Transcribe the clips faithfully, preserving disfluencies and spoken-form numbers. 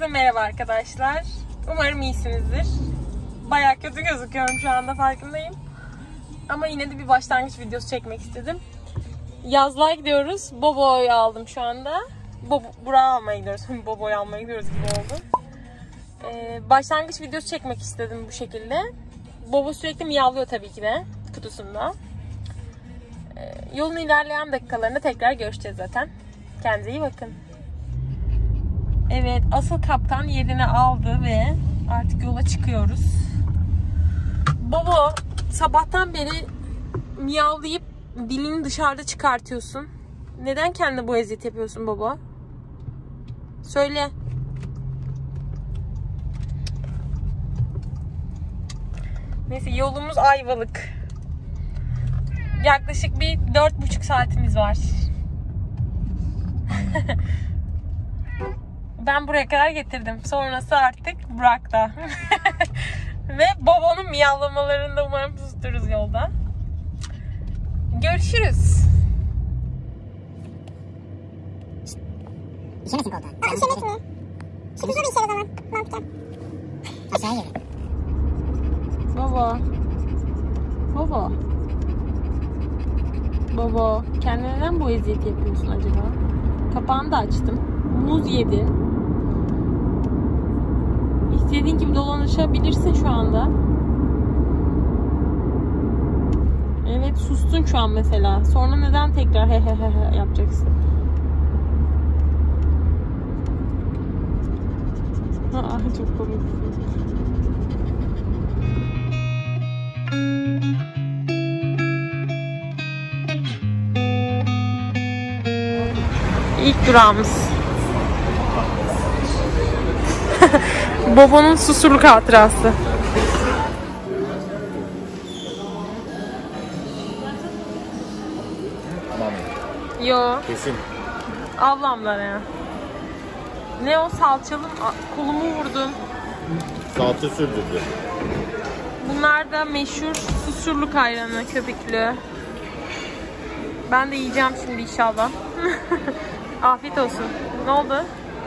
merhaba arkadaşlar. Umarım iyisinizdir. Bayağı kötü gözüküyorum şu anda, farkındayım. Ama yine de bir başlangıç videosu çekmek istedim. Yazlığa gidiyoruz. Bobo'yu aldım şu anda. Bobo, Burak'ı almaya gidiyoruz. Bobo'yu almaya gidiyoruz gibi oldu. Ee, başlangıç videosu çekmek istedim bu şekilde. Bobo sürekli miyavlıyor tabii ki de kutusunda. Ee, yolun ilerleyen dakikalarında tekrar görüşeceğiz zaten. Kendinize iyi bakın. Evet, asıl kaptan yerini aldı ve artık yola çıkıyoruz. Bobo, sabahtan beri miyavlayıp dilini dışarıda çıkartıyorsun. Neden kendine bu eziyet yapıyorsun Bobo? Söyle. Neyse, yolumuz Ayvalık. Yaklaşık bir dört buçuk saatimiz var. Ben buraya kadar getirdim. Sonrası artık Burak'ta. Ve Bobo'nun miyavlamalarını da umarım sustururuz yolda. Görüşürüz. İşemesin koltuğa. Aa, işemek mi? Şimdi zor işer o zaman. Mantıklı. Aşağıya gelin. Bobo. Bobo. Bobo. Kendine neden bu eziyet yapıyorsun acaba? Kapağını da açtım. Muz yedin. İstediğin gibi dolanışabilirsin şu anda. Evet, sustun şu an mesela. Sonra neden tekrar he he he he yapacaksın? Aa, çok komik. İlk durağımız. Bobo'nun susurluk hatırası. Tamam. Yo. Kesin. Ablamlar ya. Ne o salçalı? Kolumu vurdum. Salça sürdürdü. Bunlar da meşhur susurluk ayranı, köpüklü. Ben de yiyeceğim şimdi inşallah. Afiyet olsun. Ne oldu?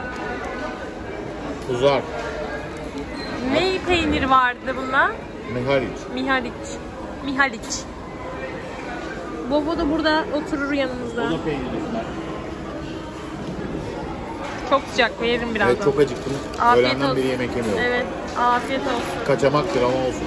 Uzar. Ne peynir vardı bunda? Mihaliç. Mihaliç. Mihaliç. Bobo da burada oturur yanımızda. O da peynir üstüne. Çok sıcak, veririm birazdan. Evet, çok acıktım. Afiyet Öğlenden olsun. beri yemek yemiyorum. Evet, afiyet olsun. Kaçamaktır ama olsun.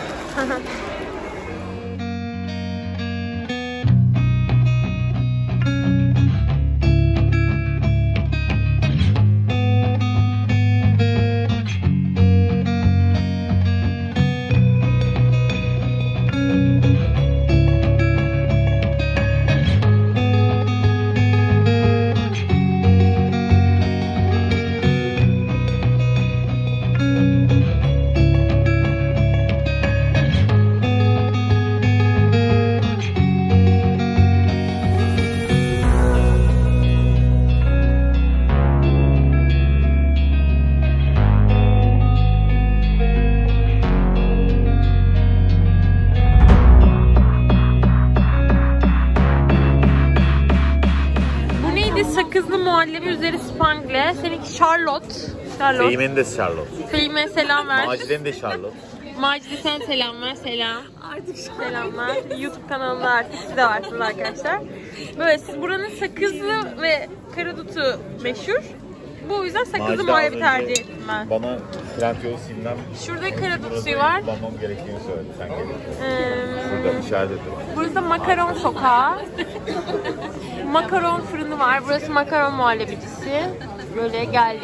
Sakızlı muhallebi üzeri spangle. Seninki Charlotte. Charlotte. Feymen'in de Charlotte. Feyme selam ver. Macide'nin de Charlotte. Macide sen selam ver. Selam. Artık selamlar. YouTube kanalında artık siz de varsınız arkadaşlar. Böyle siz buranın sakızlı ve karadutu meşhur. Bu yüzden sakızlı Macide muhallebi az tercih önce ettim ben. Bana Trendyol Sim'den Şurada karadut suyu var. kullanmam gerektiğini söyledi. Sen gelin. Ee, Burada işaret ediyor. burası da makaron sokağı. Makaron fırını var. Burası makaron muhallebicisi. Böyle geldik.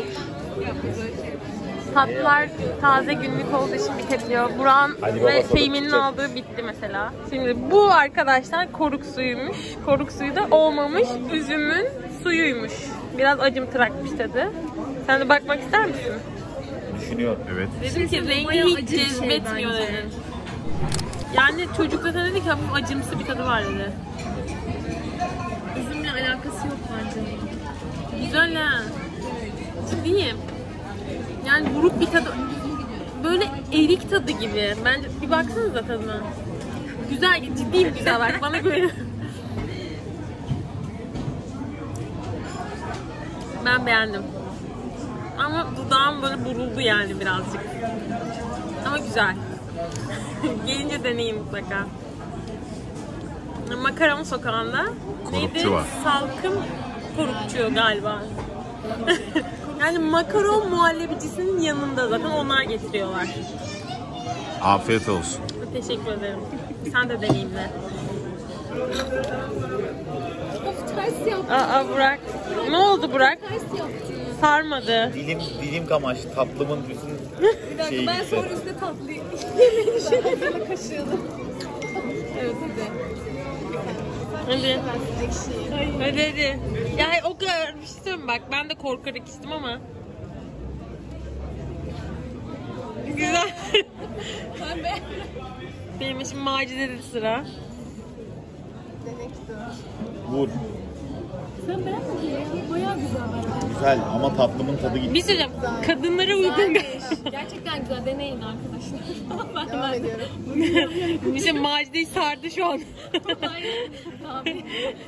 Tatlılar taze günlük olduğu için bitebiliyor. Buran ve Feymen'in aldığı bitti mesela. Şimdi bu arkadaşlar koruk suyuymuş. Koruk suyu da olmamış üzümün suyuymuş. Biraz acımtırakmış tadı. Sen de bakmak ister misin? Düşünüyorum. Evet. Dedim ki rengi hiç cezbetmiyor dedin. Yani çocuk zaten dedi ki hafif acımsı bir tadı var dedi. Üzümle alakası yok bence. Güzel ha. Ciddiyim. Yani buruk bir tadı. Böyle erik tadı gibi. Bence bir baksanıza tadına. Güzel, ciddiyim güzel bak bana güvenin. Ben beğendim. Ama dudağım böyle buruldu yani birazcık. Ama güzel. Gelince deneyin mutlaka. Makaron sokağında. Korukçu Neydi? var. Salkım korukçu galiba. Yani makaron muhallebicisinin yanında zaten onlar getiriyorlar. Afiyet olsun. Teşekkür ederim. Sen de deneyimle. Of ters yaptı. Aa Burak. Ne oldu Burak? Ters yaptı. Sarmadı. Dilim dilim kamaştı. Tatlımın bütün Bir dakika şeyi ben gitti. sonra üstüne tatlı yemeği düşünüyorum. Kaşıyordum. Evet hadi. Hadi. Ekşi. Hadi hadi. Ya o kadar bir şey söyleyeyim bak. Ben de korkarak içtim ama. Güzel. Ben beğendim. Benim şimdi Macide'de sıra. Demek istiyorum. Vur. Sen beğenmedin ya. Bayağı güzel bence. Güzel ama tatlımın tadı gitti. Bir şey söyleyeceğim. Kadınlara uygun. Gerçekten güzel. Deneyin arkadaşlar. Devam ediyorum. Bir şey Macide'yi sardı şu an. Hayır. Abi.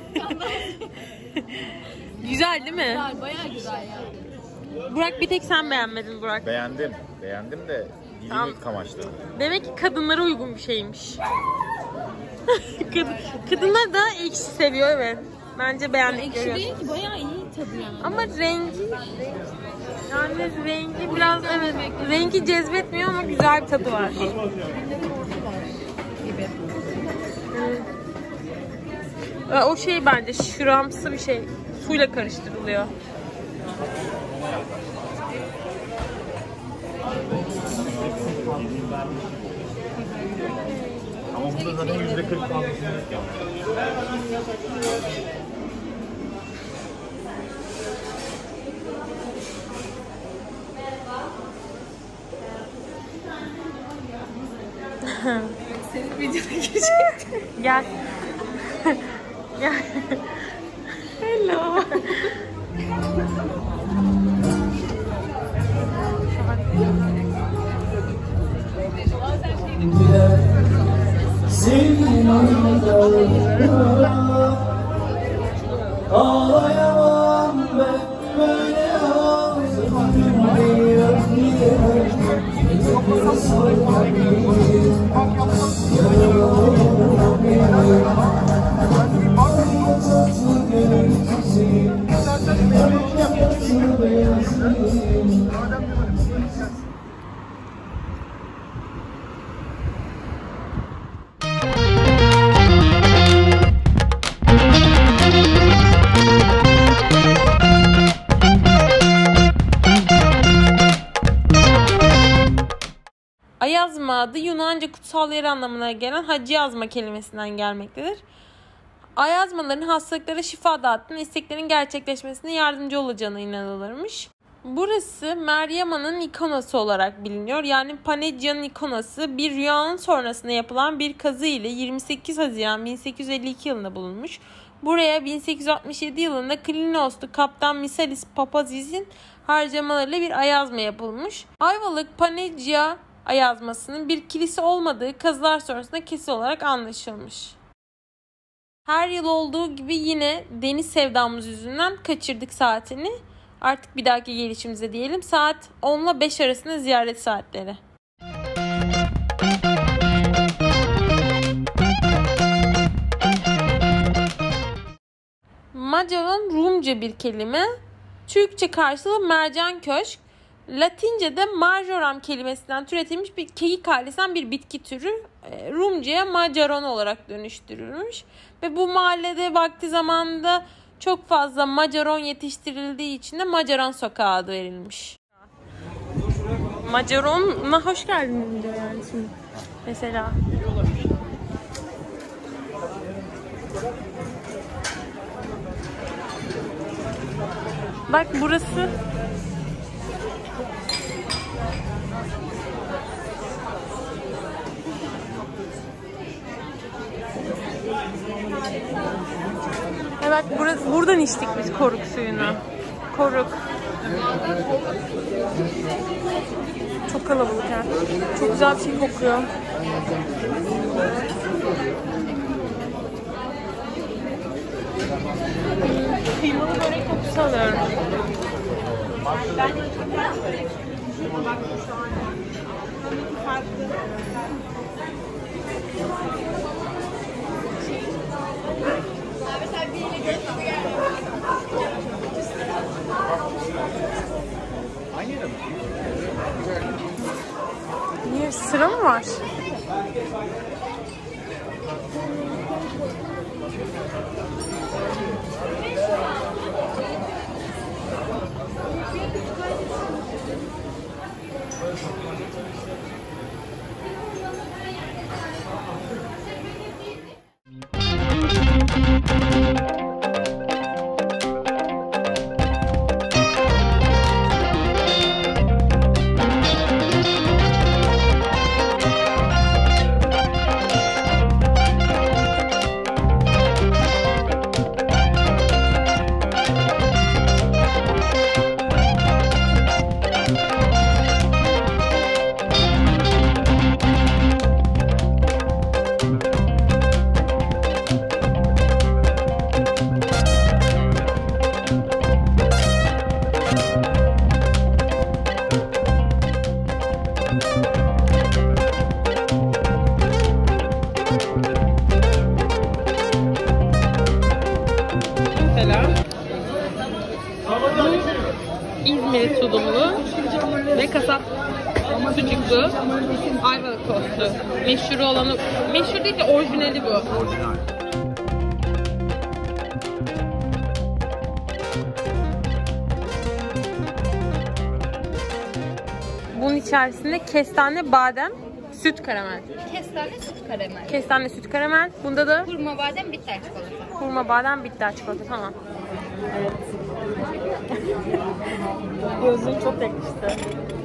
Güzel değil mi? Güzel. Bayağı güzel ya. Burak bir tek sen beğenmedin Burak. Beğendim. Beğendim de dilimi Tamam. kamaştı. Demek ki kadınlara uygun bir şeymiş. Kadın, kadınlar da ekşi seviyor evet. Bence beğendik Ekşi görüyorsun. değil ki. Bayağı iyi tadı yani. Ama rengi yani rengi biraz evet rengi cezbetmiyor ama güzel bir tadı var. Elinde tortu var gibi. Ee, O şey bence şuramsı bir şey. Suyla karıştırılıyor. Ama burada zaten yüzde kırk fazlasını yok ya. Senin videona geçecektim. Gel. Gel. Hello. Sevginin anında ağlayamam ben böyle ağzım gülmüyor diye bir sormayayım yaralamıyorum tatlı görüntüsü tatlı beyazıyım. Ayazma adı Yunanca kutsal yer anlamına gelen hacı yazma kelimesinden gelmektedir. Ayazmaların hastalıklara şifa dağıttığını, isteklerin gerçekleşmesine yardımcı olacağına inanılırmış. Burası Meryema'nın ikonası olarak biliniyor. Yani Panegya'nın ikonası bir rüyanın sonrasında yapılan bir kazı ile yirmi sekiz Haziran bin sekiz yüz elli iki yılında bulunmuş. Buraya bin sekiz yüz altmış yedi yılında Klinoslu Kaptan Misalis Papazis'in harcamalarıyla bir ayazma yapılmış. Ayvalık Panegya ayazmasının bir kilise olmadığı kazılar sonrasında kesin olarak anlaşılmış. Her yıl olduğu gibi yine deniz sevdamız yüzünden kaçırdık saatini. Artık bir dahaki gelişimize diyelim. Saat on ile beş arasında ziyaret saatleri. Macaron Rumca bir kelime. Türkçe karşılığı mercan köşk. Latince'de marjoram kelimesinden türetilmiş bir kekik ailesinden bir bitki türü. Rumca'ya macaron olarak dönüştürülmüş. Ve bu mahallede vakti zamanında çok fazla macaron yetiştirildiği için de Macaron Sokağı adı verilmiş. Macaron'a hoş geldin diyor yani şimdi. Mesela. Bak burası. Evet, burası, buradan içtik biz koruk suyunu. Koruk. Çok kalabalık ha. Çok güzel bir şey kokuyor. Kıymalı börek kokusu alıyorum. Ben de çok bak şu an. Farklı. Niye sıra mı var? İzmir tulumlu ve kasap sucuklu Ayvalık tostu. Meşhur olanı, meşhur değil de orijinali bu. Orijinal. Bunun içerisinde kestane, badem, süt karamel. Kestane süt karamel. Kestane, süt karamel. Bunda da Hurma badem bitter çikolata. hurma, badem, bitter çikolata. Tamam. Evet. Gözüm çok yakıştı.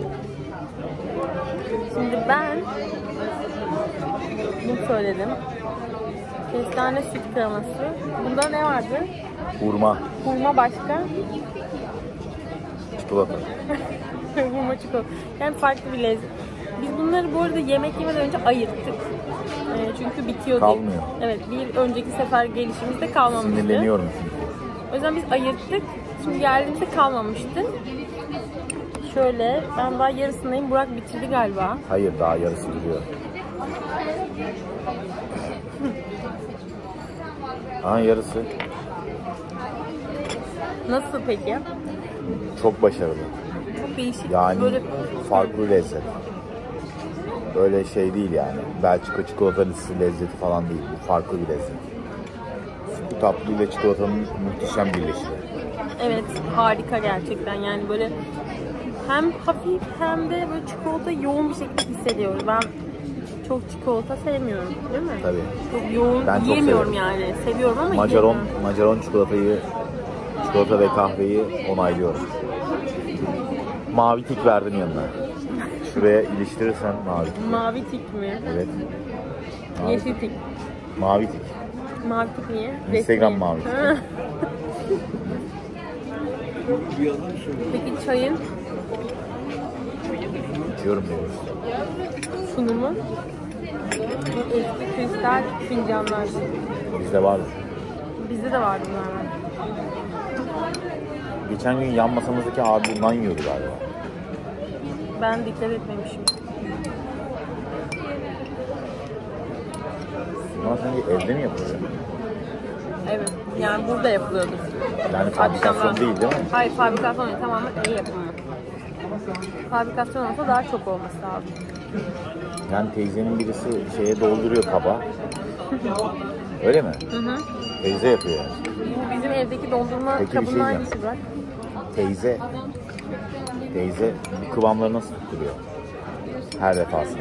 Şimdi ben bunu söyledim. Kestane, süt kreması. Bunda ne vardı? Hurma. Hurma başka? Çikolata. Hurma çikolata. Yani farklı bir lezzet. Biz bunları bu arada yemek yemeden önce ayırttık. Ee, çünkü bitiyor diye. Kalmıyor. Evet, bir önceki sefer gelişimizde kalmamıştı. Sinirleniyorum çünkü. O yüzden biz ayırttık. Şimdi geldiğimizde kalmamıştı. Şöyle, ben daha yarısındayım. Burak bitirdi galiba. Hayır, daha yarısı duruyor. Aha, yarısı. Nasıl peki? Çok başarılı. Çok değişik. Yani Böyle farklı lezzet. Böyle şey değil yani. Belçika çikolatalısı lezzeti falan değil. Bu farklı bir lezzet. Bu tatlı ile çikolatanın muhteşem birleşimi. evet, harika gerçekten. Yani böyle hem hafif hem de böyle çikolata yoğun bir şekilde hissediyoruz. Ben çok çikolata sevmiyorum, değil mi? Tabii. Çok yoğun Ben çok yiyemiyorum severim. yani. Seviyorum ama Macaron, yiyemiyorum. Macaron çikolatayı, çikolata ve kahveyi onaylıyorum. Mavi tik verdim yanına. Şuraya iliştirirsen mavi tik. Mavi tik mi? Evet. Mavi, Yeşil tik. mavi tik. Mavi tik niye? Instagram Resmi. mavi tik. Ha. Peki çayın Diyorum diyorum. sunumu? Bu eski kristal fincanlar. Bizde vardı. Bizde de vardı bunlardan. Geçen gün yan masamızdaki abi bundan yiyordu galiba. Ben dikkat etmemişim. Bunlar sanki evde mi yapılıyor? Evet. Yani burada yapılıyordu. Yani fabrikasyon değil değil mi? Hayır, fabrikasyon değil. Tamamen el yapımı. Fabrikasyon olsa daha çok olması lazım. Yani teyzenin birisi şeye dolduruyor kaba. Öyle mi? Hı hı. Teyze yapıyor yani. Bu bizim evdeki dondurma Peki, bir şey kabının diyeceğim. aynısı bak. Teyze, teyze bu kıvamları nasıl tutturuyor? Her defasında.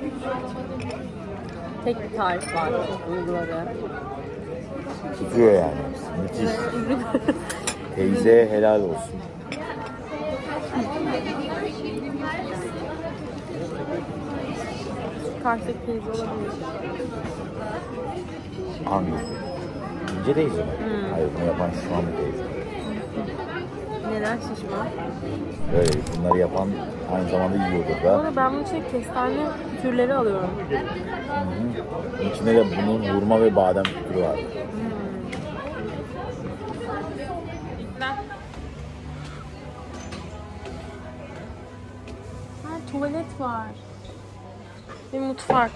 Tek bir tarif var. Uyguladı. Tutuyor yani. Müthiş. Teyzeye helal olsun. Karşıdaki teyze olabilir. Hangi? İnce teyze mi? Hmm. Hayır, bunu yapan şişman bir teyze. Neden şişman? Böyle bunları yapan aynı zamanda yiyordur da. Sonra ben bunun için kestane türleri alıyorum. Hı-hı. Bunun içinde de bunun hurma ve badem türü var. tuvalet var. Bir mutfak.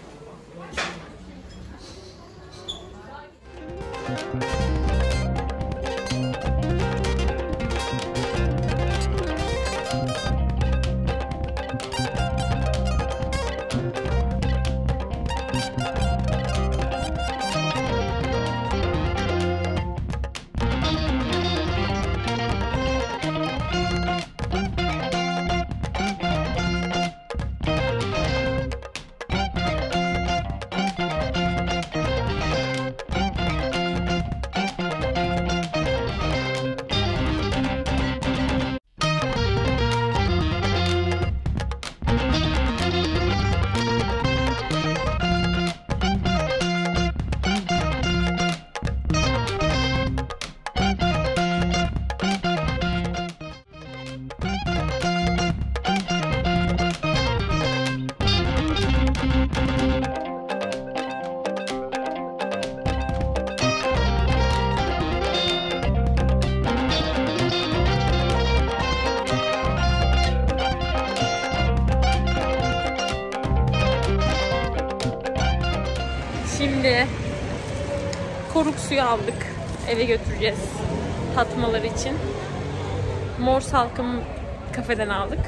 Şimdi koruk suyu aldık. Eve götüreceğiz tatmaları için. Mor Salkım kafeden aldık.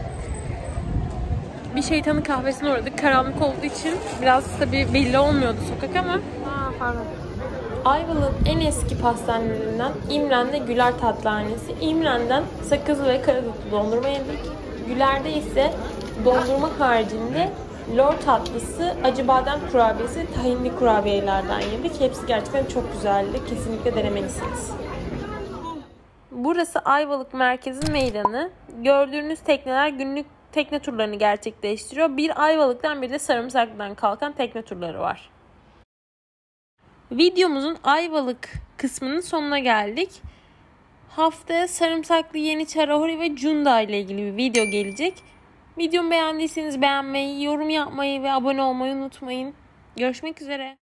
Bir şeytanın kahvesine uğradık. Karanlık olduğu için biraz tabii belli olmuyordu sokak ama. Aa, pardon. Ayvalık'ın en eski pastanelerinden İmren'de Güler Tatlıhanesi. İmren'den sakız ve karadutlu dondurma yedik. Güler'de ise dondurma haricinde lor tatlısı, acı badem kurabiyesi, tahinli kurabiyelerden yedik. Hepsi gerçekten çok güzeldi. Kesinlikle denemelisiniz. Burası Ayvalık merkezin meydanı. Gördüğünüz tekneler günlük tekne turlarını gerçekleştiriyor. Bir Ayvalık'tan bir de Sarımsaklı'dan kalkan tekne turları var. Videomuzun Ayvalık kısmının sonuna geldik. Haftaya Sarımsaklı, Yeniçeri ve Cunda ile ilgili bir video gelecek. Videomu beğendiyseniz beğenmeyi, yorum yapmayı ve abone olmayı unutmayın. Görüşmek üzere.